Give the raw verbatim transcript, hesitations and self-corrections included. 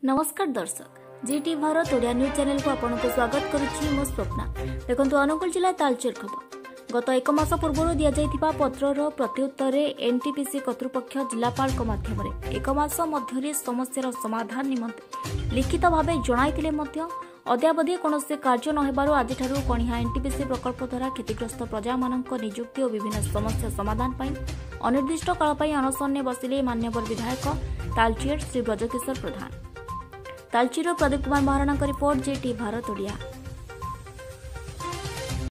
नमस्कार दर्शक GT Bharat Odia news channel को आपन को स्वागत करुछि मो स्वप्ना। देखंतु अनुगुल जिला तालचेर खबर गत एक मास पूर्व दिया जायतिबा पत्रर प्रत्युत्तर एनटीपीसी कर्तृपक्ष जिलापाल माध्यम एक मास मध्य समस्यार समाधान निमंते लिखित भाव जणाइतिले मध्य अद्यावधि कौनसी कार्य नहेबारु आज कणिहा एनटीपीसी प्रकल्प द्वारा क्षतिग्रस्त प्रजा मानक नियुक्ति और विभिन्न समस्या समाधान पर अनिर्दिष्ट काल अनशन बसिले मान्यवर विधायक तालचेर श्री ब्रजकिशोर प्रधान। Talcher Pradeep Kumar Maharana report GT Bharat Odia.